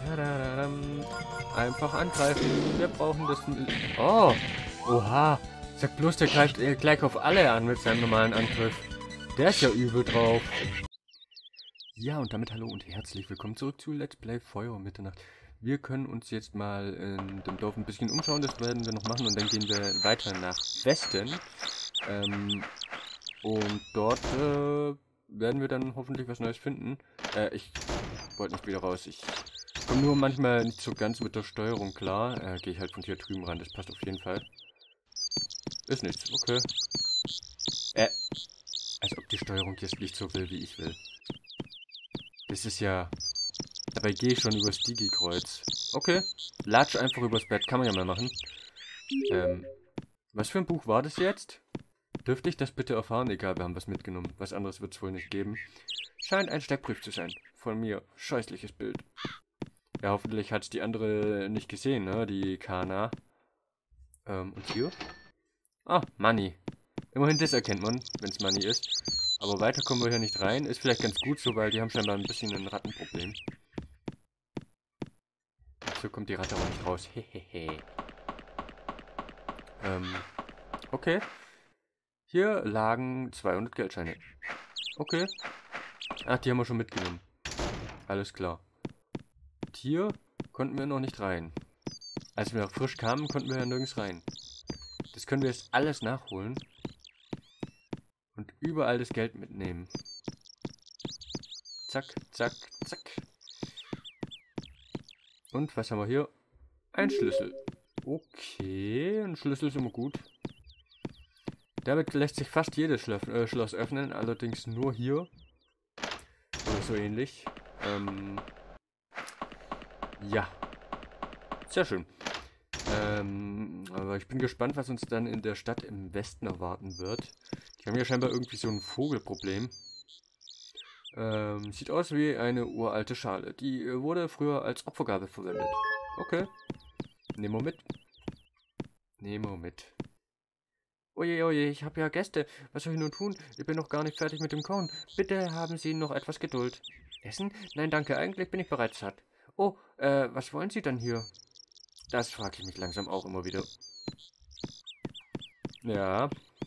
Tadadam. Einfach angreifen. Wir brauchen das... Oh! Oha! Sag bloß, der greift gleich auf alle an mit seinem normalen Angriff. Der ist ja übel drauf. Ja, und damit hallo und herzlich willkommen zurück zu Let's Play Feuer um Mitternacht. Wir können uns jetzt mal in dem Dorf ein bisschen umschauen, das werden wir noch machen und dann gehen wir weiter nach Westen. Und dort werden wir dann hoffentlich was Neues finden. Ich wollte nicht wieder raus, ich komme nur manchmal nicht so ganz mit der Steuerung klar. Gehe ich halt von hier drüben ran, das passt auf jeden Fall. Ist nichts, okay. Als ob die Steuerung jetzt nicht so will, wie ich will. Das ist ja... Dabei gehe ich schon übers Digi-Kreuz. Okay, latsch einfach übers Bett, kann man ja mal machen. Was für ein Buch war das jetzt? Dürfte ich das bitte erfahren? Egal, wir haben was mitgenommen. Was anderes wird es wohl nicht geben. Scheint ein Steckbrief zu sein. Von mir. Scheußliches Bild. Ja, hoffentlich hat es die andere nicht gesehen, ne? Die Kana. Und hier? Ah, Money. Immerhin das erkennt man, wenn es Money ist. Aber weiter kommen wir hier nicht rein. Ist vielleicht ganz gut so, weil die haben scheinbar ein bisschen ein Rattenproblem. So kommt die Ratte aber nicht raus. Hehehe. Okay. Hier lagen 200 Geldscheine. Okay. Ach, die haben wir schon mitgenommen. Alles klar. Und hier konnten wir noch nicht rein. Als wir noch frisch kamen, konnten wir ja nirgends rein. Das können wir jetzt alles nachholen. Und überall das Geld mitnehmen. Zack, zack, zack. Und was haben wir hier? Ein Schlüssel. Okay, ein Schlüssel ist immer gut. Damit lässt sich fast jedes Schloss öffnen, allerdings nur hier. Oder so ähnlich. Ja. Sehr schön. Aber ich bin gespannt, was uns dann in der Stadt im Westen erwarten wird. Die haben ja scheinbar irgendwie so ein Vogelproblem. Sieht aus wie eine uralte Schale. Die wurde früher als Opfergabe verwendet. Okay. Nehmen wir mit. Nehmen wir mit. Oje, oje, ich habe ja Gäste. Was soll ich nun tun? Ich bin noch gar nicht fertig mit dem Kochen. Bitte haben Sie noch etwas Geduld. Essen? Nein, danke. Eigentlich bin ich bereits satt. Oh, was wollen Sie denn hier? Das frage ich mich langsam auch immer wieder. Ja.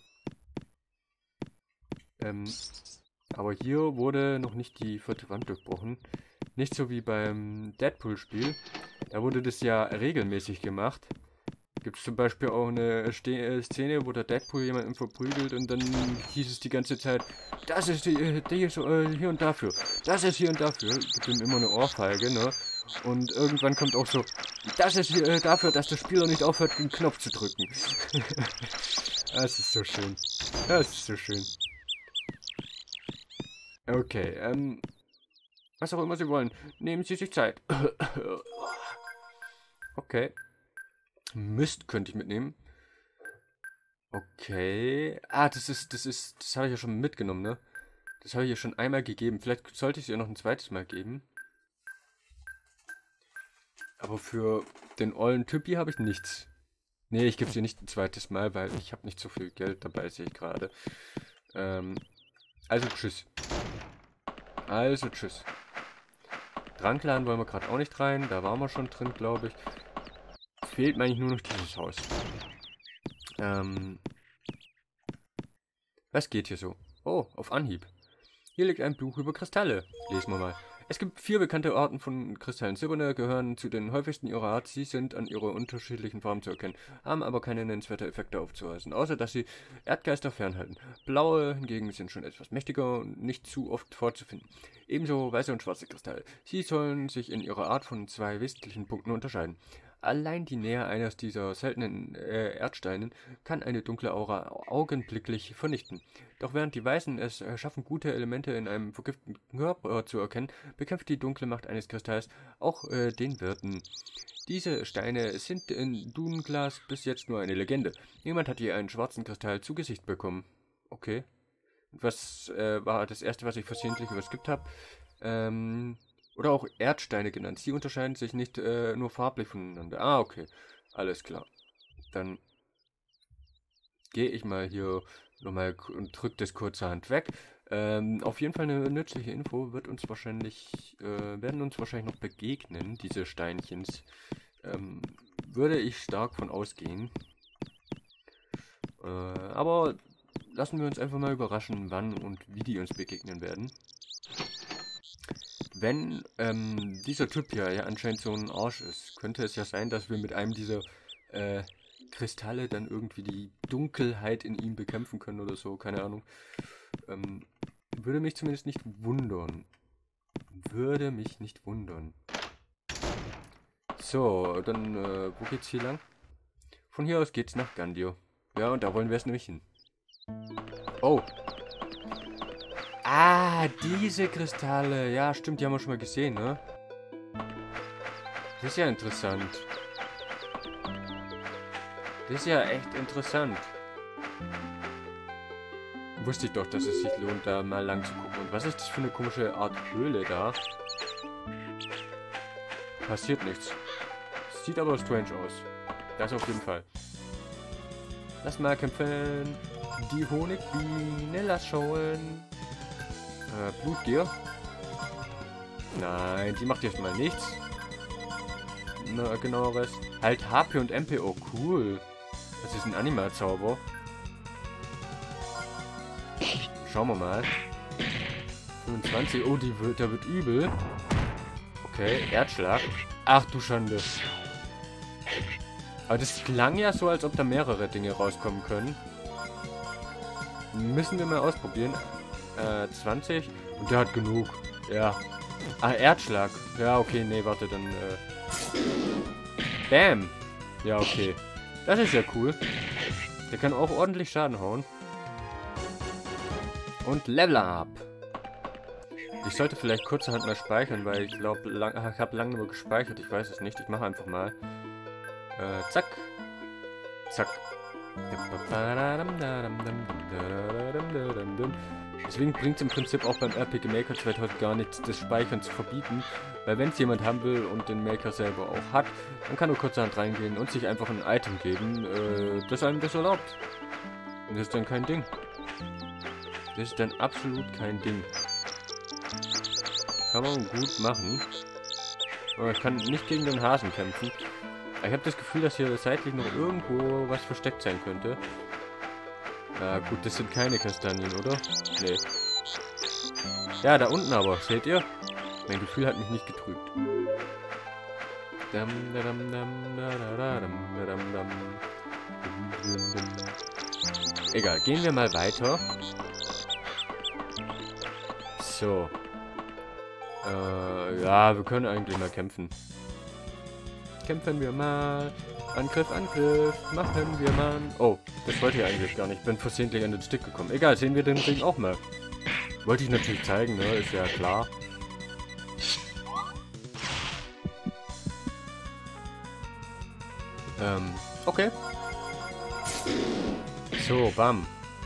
Aber hier wurde noch nicht die vierte Wand durchbrochen. Nicht so wie beim Deadpool-Spiel. Da wurde das ja regelmäßig gemacht. Gibt es zum Beispiel auch eine Szene, wo der Deadpool jemanden verprügelt und dann hieß es die ganze Zeit, das ist hier und dafür, das ist hier und dafür. Gibt ihm immer eine Ohrfeige, ne? Und irgendwann kommt auch so, das ist hier dafür, dass der Spieler nicht aufhört, den Knopf zu drücken. Das ist so schön. Das ist so schön. Okay, was auch immer Sie wollen, nehmen Sie sich Zeit. Okay. Mist könnte ich mitnehmen. Okay. Ah, das habe ich ja schon mitgenommen, ne? Das habe ich ja schon einmal gegeben. Vielleicht sollte ich es ihr noch ein zweites Mal geben. Aber für den ollen Typi habe ich nichts. Nee, ich gebe es ihr nicht ein zweites Mal, weil ich habe nicht so viel Geld dabei, sehe ich gerade. Also tschüss. Also tschüss. Drankladen wollen wir gerade auch nicht rein. Da waren wir schon drin, glaube ich. Fehlt mir eigentlich nur noch dieses Haus. Was geht hier so? Oh, auf Anhieb. Hier liegt ein Buch über Kristalle. Lesen wir mal. Es gibt 4 bekannte Arten von Kristallen. Silberne gehören zu den häufigsten ihrer Art. Sie sind an ihrer unterschiedlichen Farben zu erkennen, haben aber keine nennenswerte Effekte aufzuweisen, außer dass sie Erdgeister fernhalten. Blaue hingegen sind schon etwas mächtiger und nicht zu oft vorzufinden. Ebenso weiße und schwarze Kristalle. Sie sollen sich in ihrer Art von 2 wesentlichen Punkten unterscheiden. Allein die Nähe eines dieser seltenen Erdsteinen kann eine dunkle Aura augenblicklich vernichten. Doch während die Weißen es schaffen, gute Elemente in einem vergifteten Körper zu erkennen, bekämpft die dunkle Macht eines Kristalls auch den Wirten. Diese Steine sind in Dunglas bis jetzt nur eine Legende. Niemand hat je einen schwarzen Kristall zu Gesicht bekommen. Okay. Was war das erste, was ich versehentlich überskippt habe? Oder auch Erdsteine genannt. Sie unterscheiden sich nicht nur farblich voneinander. Ah, okay. Alles klar. Dann gehe ich mal hier nochmal und drücke das kurzerhand weg. Auf jeden Fall eine nützliche Info werden uns wahrscheinlich noch begegnen, diese Steinchens. Würde ich stark von ausgehen. Aber lassen wir uns einfach mal überraschen, wann und wie die uns begegnen werden. Wenn dieser Typ hier ja anscheinend so ein Arsch ist, könnte es ja sein, dass wir mit einem dieser Kristalle dann irgendwie die Dunkelheit in ihm bekämpfen können oder so, keine Ahnung. Würde mich zumindest nicht wundern. Würde mich nicht wundern. So, dann, wo geht's hier lang? Von hier aus geht's nach Gandio. Ja, und da wollen wir es nämlich hin. Oh. Ah, diese Kristalle. Ja, stimmt, die haben wir schon mal gesehen, ne? Das ist ja interessant. Das ist ja echt interessant. Wusste ich doch, dass es sich lohnt, da mal lang zu gucken. Und was ist das für eine komische Art Höhle da? Passiert nichts. Sieht aber strange aus. Das auf jeden Fall. Lass mal kämpfen. Die Honigbiene, lass schauen. Blutgier. Nein, die macht jetzt mal nichts. Na, genaueres. Halt HP und MP. Oh, cool. Das ist ein Animalzauber. Schauen wir mal. 25. Oh, der wird übel. Okay, Erdschlag. Ach du Schande. Aber das klang ja so, als ob da mehrere Dinge rauskommen können. Müssen wir mal ausprobieren. 20. Und der hat genug. Ja. Ah, Erdschlag. Ja, okay, nee, warte, dann, Bam. Ja, okay. Das ist ja cool. Der kann auch ordentlich Schaden hauen. Und Level Up. Ich sollte vielleicht kurzerhand mal speichern, weil ich glaube, ich habe lange nur gespeichert. Ich weiß es nicht. Ich mache einfach mal. Zack. Zack. Deswegen bringt es im Prinzip auch beim RPG Maker 2000 gar nichts, das Speichern zu verbieten. Weil wenn es jemand haben will und den Maker selber auch hat, dann kann er kurzerhand reingehen und sich einfach ein Item geben, das einem das erlaubt. Und das ist dann kein Ding. Das ist dann absolut kein Ding. Kann man gut machen. Aber ich kann nicht gegen den Hasen kämpfen. Ich habe das Gefühl, dass hier seitlich noch irgendwo was versteckt sein könnte. Ja gut, das sind keine Kastanien, oder? Nee. Ja, da unten aber, seht ihr? Mein Gefühl hat mich nicht getrübt. Egal, gehen wir mal weiter. So. Ja, wir können eigentlich mal kämpfen. Kämpfen wir mal. Angriff, Angriff. Machen wir mal. Oh, das wollte ich eigentlich gar nicht. Bin versehentlich an den Stick gekommen. Egal, sehen wir den Ring auch mal. Wollte ich natürlich zeigen, ne? Ist ja klar. Okay. So, bam.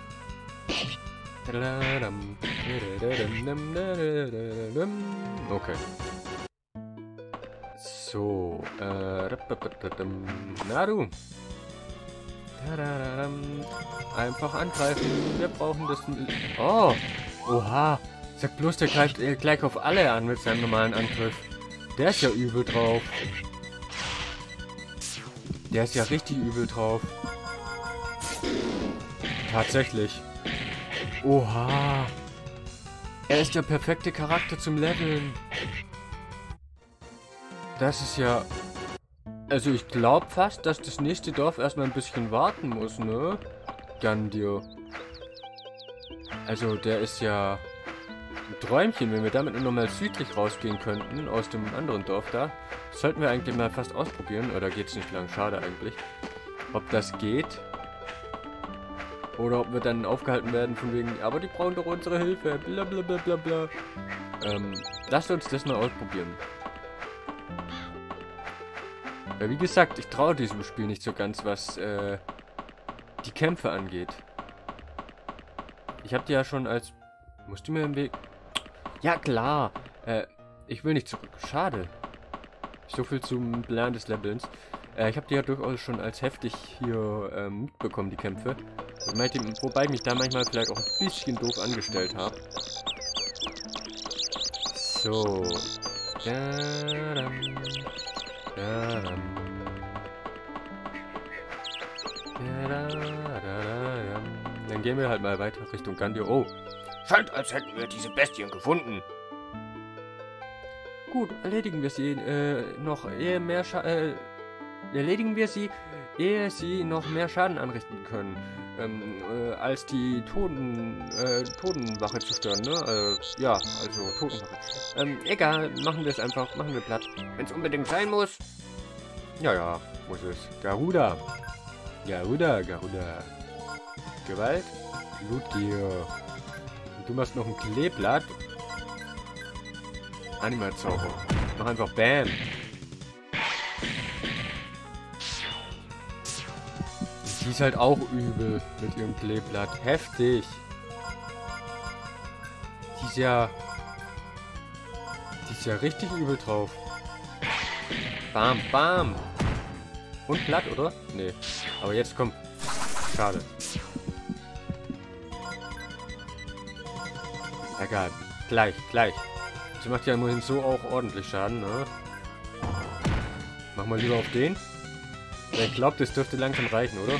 Okay. So, na du. Einfach angreifen. Wir brauchen das. Oh, oha. Sag bloß, der greift gleich auf alle an mit seinem normalen Angriff. Der ist ja übel drauf. Der ist ja richtig übel drauf. Tatsächlich. Oha. Er ist der perfekte Charakter zum Leveln. Das ist ja... Also ich glaube fast, dass das nächste Dorf erstmal ein bisschen warten muss, ne? Gandio. Also der ist ja ein Träumchen, wenn wir damit nur noch mal südlich rausgehen könnten, aus dem anderen Dorf da. Das sollten wir eigentlich mal fast ausprobieren. Oder geht's nicht lang? Schade eigentlich. Ob das geht. Oder ob wir dann aufgehalten werden von wegen, aber die brauchen doch unsere Hilfe, bla bla bla bla bla. Lasst uns das mal ausprobieren. Ja, wie gesagt, ich traue diesem Spiel nicht so ganz, was die Kämpfe angeht. Ich habe die ja schon als... Musst du mir im Weg... Ja, klar. Ich will nicht zurück. Schade. So viel zum Lernen des Levelns. Ich habe die ja durchaus schon als heftig hier mitbekommen, die Kämpfe. Wobei ich mich da manchmal vielleicht auch ein bisschen doof angestellt habe. So. Dadam. Dadam. Dadadadam. Dann gehen wir halt mal weiter Richtung Gandio. Oh. Scheint, als hätten wir diese Bestien gefunden. Gut, erledigen wir sie ehe sie noch mehr Schaden anrichten können, als die Totenwache zu stören, ne? Ja, also Totenwache. Egal, machen wir es einfach, machen wir platt. Wenn es unbedingt sein muss. Ja, muss es. Garuda. Garuda. Gewalt. Blutgier. Und du machst noch ein Kleeblatt. Animalzauber. Mach einfach Bam. Die ist halt auch übel mit ihrem Kleeblatt. Heftig. Die ist ja richtig übel drauf. Bam, bam. Und platt, oder? Nee. Aber jetzt komm. Schade. Egal. Gleich. Sie macht ja immerhin so auch ordentlich Schaden, ne? Mach mal lieber auf den. Ich glaube, das dürfte langsam reichen, oder?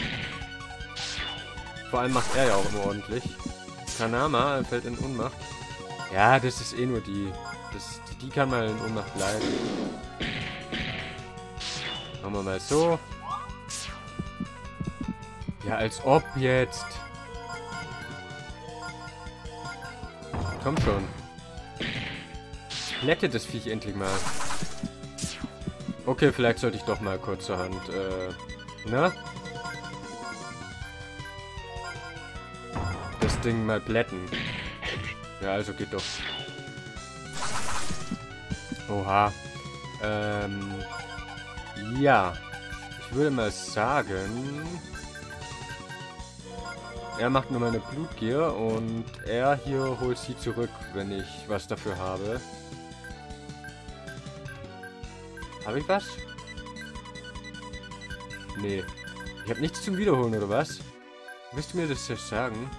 Vor allem macht er ja auch immer ordentlich. Kanama fällt in Ohnmacht. Ja, das ist eh nur die. Die kann mal in Ohnmacht bleiben. Machen wir mal so. Ja, als ob jetzt. Komm schon. Plättet das Viech endlich mal. Okay, vielleicht sollte ich doch mal kurzerhand, ne? Das Ding mal plätten. Ja, also geht doch. Oha. Ja. Ich würde mal sagen... Er macht nur meine Blutgier und er hier holt sie zurück, wenn ich was dafür habe. Habe ich was? Nee. Ich habe nichts zum Wiederholen, oder was? Willst du mir das jetzt sagen?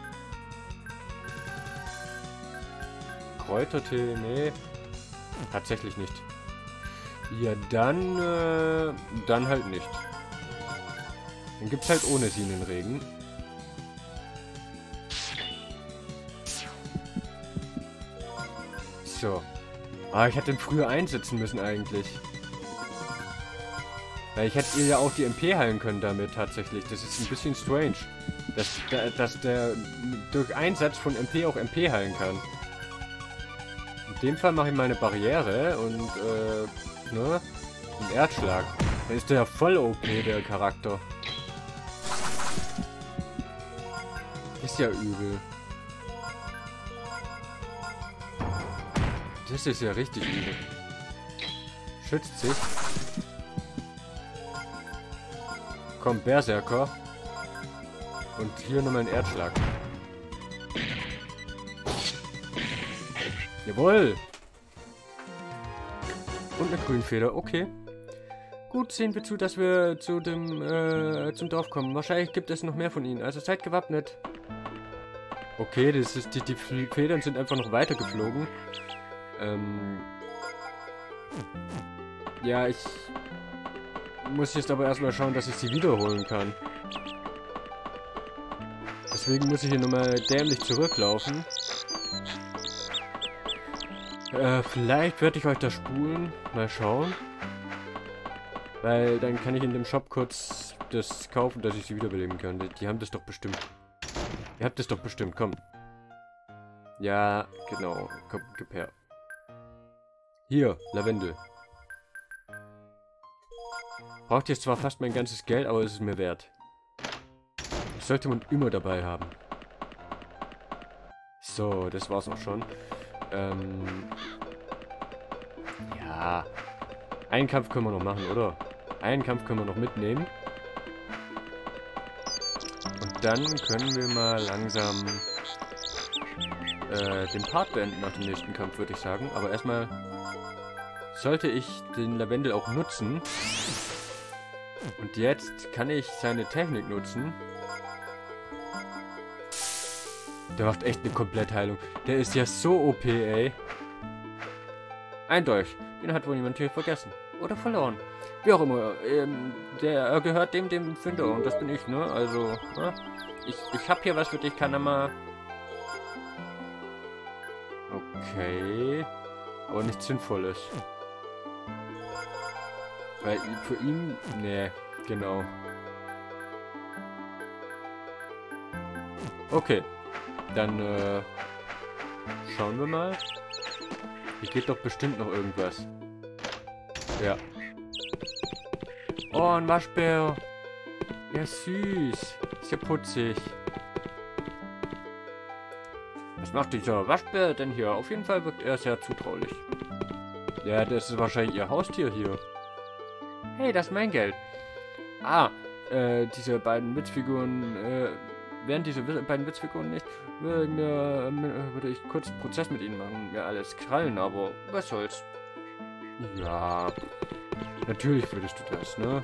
Kräutertee? Nee. Tatsächlich nicht. Ja, dann halt nicht. Dann gibt's halt ohne sie einen Regen. So. Ah, ich hätte den früher einsetzen müssen eigentlich. Weil ich hätte ihr ja auch die MP heilen können damit tatsächlich. Das ist ein bisschen strange. Dass der durch Einsatz von MP auch MP heilen kann. In dem Fall mache ich mal eine Barriere und, ne? Ein Erdschlag. Dann ist der ja voll OP, der Charakter. Ist ja übel. Das ist ja richtig übel. Schützt sich. Kommt Berserker. Und hier nochmal ein Erdschlag. Jawohl! Und eine Grünfeder, okay. Gut, sehen wir zu, dass wir zum Dorf kommen. Wahrscheinlich gibt es noch mehr von ihnen, also seid gewappnet. Okay, das ist die Federn sind einfach noch weiter geflogen. Ja, ich muss jetzt aber erstmal schauen, dass ich sie wiederholen kann. Deswegen muss ich hier nochmal dämlich zurücklaufen. Vielleicht werde ich euch das spulen. Mal schauen. Weil dann kann ich in dem Shop kurz das kaufen, dass ich sie wiederbeleben kann. Die haben das doch bestimmt. Ihr habt das doch bestimmt, komm. Ja, genau. Komm, gib her. Hier, Lavendel. Braucht jetzt zwar fast mein ganzes Geld, aber es ist mir wert. Das sollte man immer dabei haben. So, das war's auch schon. Ja. Einen Kampf können wir noch machen, oder? Einen Kampf können wir noch mitnehmen. Und dann können wir mal langsam den Part beenden nach dem nächsten Kampf, würde ich sagen. Aber erstmal sollte ich den Lavendel auch nutzen. Und jetzt kann ich seine Technik nutzen. Der macht echt eine Komplettheilung. Der ist ja so OP, ey. Eindeutig. Den hat wohl jemand hier vergessen. Oder verloren. Wie auch immer. Der gehört dem Finder. Und das bin ich, ne? Also, ne? Ich hab hier was für dich, kann er mal... Okay. Aber nichts Sinnvolles. Weil für ihn... Nee, genau. Okay. Dann, schauen wir mal. Hier geht doch bestimmt noch irgendwas. Ja. Oh, ein Waschbär. Ja, süß. Ist ja putzig. Was macht dieser Waschbär denn hier? Auf jeden Fall wirkt er sehr zutraulich. Ja, das ist wahrscheinlich ihr Haustier hier. Hey, das ist mein Geld. Ah, diese beiden Witzfiguren, wären diese beiden Witzfiguren nicht, würde ich kurz einen Prozess mit ihnen machen, mir alles krallen, aber was soll's. Ja, natürlich würdest du das, ne?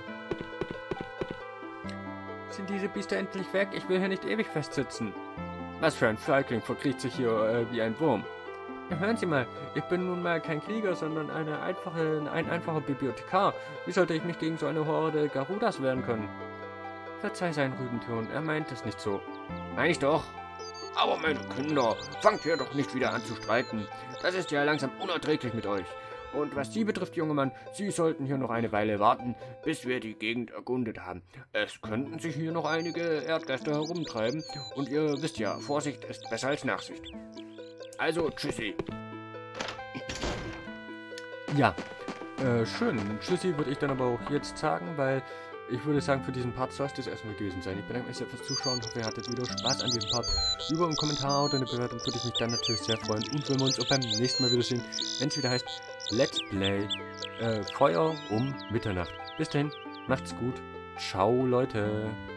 Sind diese Biester endlich weg? Ich will hier nicht ewig festsitzen. Was für ein Feigling verkriecht sich hier wie ein Wurm. Ja, hören Sie mal, ich bin nun mal kein Krieger, sondern ein einfacher Bibliothekar. Wie sollte ich mich gegen so eine Horde Garudas wehren können? Verzeih seinen Rüdenton, er meint es nicht so. Meine ich doch. Aber meine Kinder, fangt hier doch nicht wieder an zu streiten. Das ist ja langsam unerträglich mit euch. Und was Sie betrifft, junger Mann, Sie sollten hier noch eine Weile warten, bis wir die Gegend erkundet haben. Es könnten sich hier noch einige Erdgeister herumtreiben. Und ihr wisst ja, Vorsicht ist besser als Nachsicht. Also, tschüssi. Ja, schön. Tschüssi würde ich dann aber auch jetzt sagen, weil ich würde sagen, für diesen Part soll es das erstmal gewesen sein. Ich bedanke mich sehr fürs Zuschauen, hoffe, ihr hattet wieder Spaß an diesem Part. Über einen Kommentar oder eine Bewertung würde ich mich dann natürlich sehr freuen. Und wenn wir uns auch beim nächsten Mal wiedersehen, wenn es wieder heißt Let's Play Feuer um Mitternacht. Bis dahin, macht's gut. Ciao, Leute.